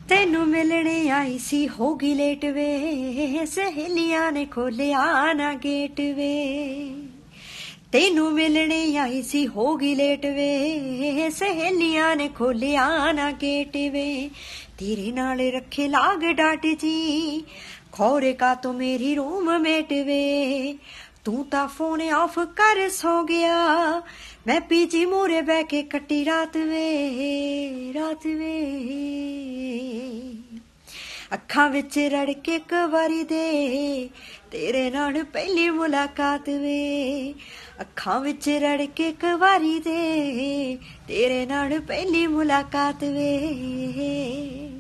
ਤੈਨੂੰ ਮਿਲਣੇ ਆਈ ਸੀ ਹੋ ਗਈ ਲੇਟ ਵੇ, ਸਹੇਲੀਆਂ ਨੇ ਖੋਲਿਆ ਨਾ ਗੇਟ ਵੇ। ਤੈਨੂੰ ਮਿਲਣੇ ਆਈ ਸੀ ਹੋ ਗਈ ਲੇਟ ਵੇ, ਸਹੇਲੀਆਂ ਨੇ ਖੋਲਿਆ ਨਾ ਗੇਟ ਵੇ। ਤੇਰੇ ਨਾਲ ਰੱਖੇ ਲਾਗ ਡਾਟ ਜੀ, ਖੌਰੇ ਕਾ ਤੋ ਮੇਰੀ ਰੂਮਮੇਟ ਵੇ। ਤੂੰ ਤਾਂ ਫੋਨ ਆਫ ਕਰ ਸੋ ਗਿਆ, ਮੈਂ ਪੀਜੀ ਮੂਰੇ ਬਹਿ ਕੇ ਕੱਟੀ ਰਾਤ ਵੇ, ਰਾਤ ਵੇ। ਅੱਖਾਂ ਵਿੱਚ ਰੜ ਕੇ ਇੱਕ ਵਾਰੀ ਦੇ, ਤੇਰੇ ਨਾਲ ਪਹਿਲੀ ਮੁਲਾਕਾਤ ਵੇ। ਅੱਖਾਂ ਵਿੱਚ ਰੜ ਕੇ ਇੱਕ ਵਾਰੀ ਦੇ, ਤੇਰੇ ਨਾਲ ਪਹਿਲੀ ਮੁਲਾਕਾਤ ਵੇ।